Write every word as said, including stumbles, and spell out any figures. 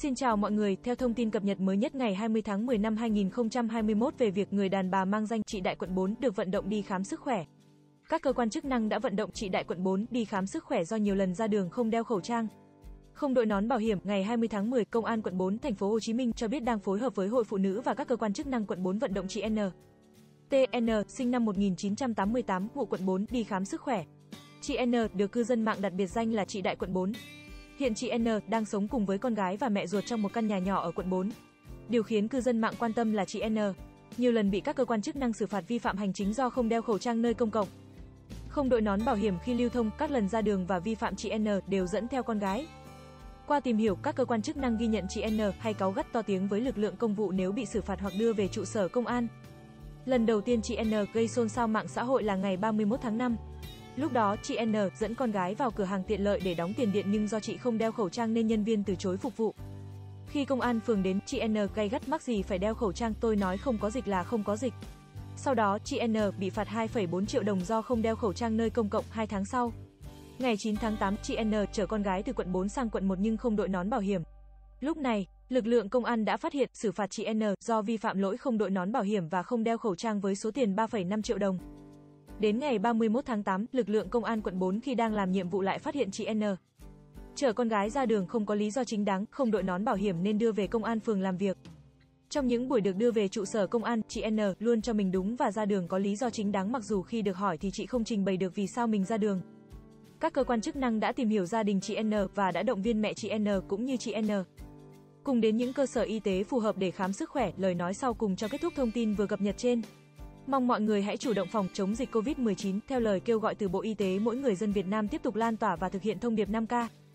Xin chào mọi người, theo thông tin cập nhật mới nhất ngày hai mươi tháng mười năm hai nghìn không trăm hai mươi mốt về việc người đàn bà mang danh chị Đại quận bốn được vận động đi khám sức khỏe. Các cơ quan chức năng đã vận động chị Đại quận bốn đi khám sức khỏe do nhiều lần ra đường không đeo khẩu trang, không đội nón bảo hiểm. Ngày hai mươi tháng mười, Công an quận bốn thành phố Hồ Chí Minh cho biết đang phối hợp với Hội Phụ nữ và các cơ quan chức năng quận bốn vận động chị en tê en, sinh năm một nghìn chín trăm tám mươi tám, ngụ quận bốn đi khám sức khỏe. Chị en được cư dân mạng đặt biệt danh là chị Đại quận bốn. Hiện chị en đang sống cùng với con gái và mẹ ruột trong một căn nhà nhỏ ở quận bốn. Điều khiến cư dân mạng quan tâm là chị en nhiều lần bị các cơ quan chức năng xử phạt vi phạm hành chính do không đeo khẩu trang nơi công cộng, không đội nón bảo hiểm khi lưu thông. Các lần ra đường và vi phạm chị en đều dẫn theo con gái. Qua tìm hiểu, các cơ quan chức năng ghi nhận chị en hay cáu gắt to tiếng với lực lượng công vụ nếu bị xử phạt hoặc đưa về trụ sở công an. Lần đầu tiên chị en gây xôn xao mạng xã hội là ngày ba mươi mốt tháng năm. Lúc đó, chị en dẫn con gái vào cửa hàng tiện lợi để đóng tiền điện nhưng do chị không đeo khẩu trang nên nhân viên từ chối phục vụ. Khi công an phường đến, chị en gay gắt: mắc gì phải đeo khẩu trang, tôi nói không có dịch là không có dịch. Sau đó, chị en bị phạt hai phẩy bốn triệu đồng do không đeo khẩu trang nơi công cộng. Hai tháng sau, ngày chín tháng tám, chị en chở con gái từ quận bốn sang quận một nhưng không đội nón bảo hiểm. Lúc này, lực lượng công an đã phát hiện, xử phạt chị en do vi phạm lỗi không đội nón bảo hiểm và không đeo khẩu trang với số tiền ba phẩy năm triệu đồng. Đến ngày ba mươi mốt tháng tám, lực lượng công an quận bốn khi đang làm nhiệm vụ lại phát hiện chị en chở con gái ra đường không có lý do chính đáng, không đội nón bảo hiểm nên đưa về công an phường làm việc. Trong những buổi được đưa về trụ sở công an, chị en luôn cho mình đúng và ra đường có lý do chính đáng, mặc dù khi được hỏi thì chị không trình bày được vì sao mình ra đường. Các cơ quan chức năng đã tìm hiểu gia đình chị en và đã động viên mẹ chị en cũng như chị en cùng đến những cơ sở y tế phù hợp để khám sức khỏe. Lời nói sau cùng cho kết thúc thông tin vừa cập nhật trên. Mong mọi người hãy chủ động phòng chống dịch Covid mười chín theo lời kêu gọi từ Bộ Y tế. Mỗi người dân Việt Nam tiếp tục lan tỏa và thực hiện thông điệp năm K.